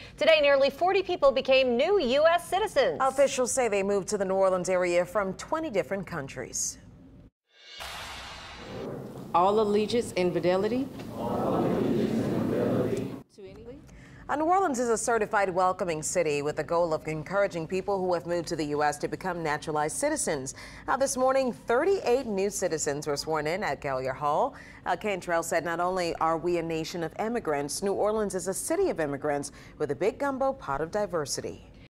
Today, nearly 40 people became new U.S. citizens. Officials say they moved to the New Orleans area from 20 different countries. All allegiance and fidelity. New Orleans is a certified welcoming city with the goal of encouraging people who have moved to the U.S. to become naturalized citizens. Now, this morning, 38 new citizens were sworn in at Gallier Hall. Cantrell said not only are we a nation of immigrants, New Orleans is a city of immigrants with a big gumbo pot of diversity.